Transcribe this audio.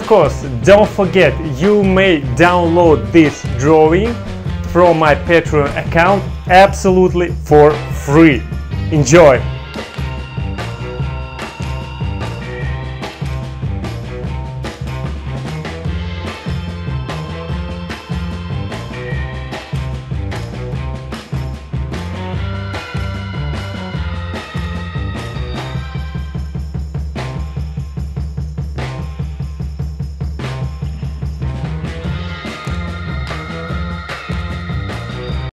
of course, don't forget, you may download this drawing from my Patreon account absolutely for free. Enjoy!